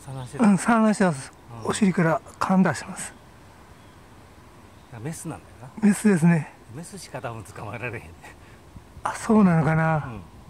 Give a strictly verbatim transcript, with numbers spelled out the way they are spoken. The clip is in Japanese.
産卵してる。 うん、産卵してます。 うんお尻から噛出してます。 メスなんだよな。 メスですね。 メスしか多分捕まえられへんね。 あ、そうなのかな。 うん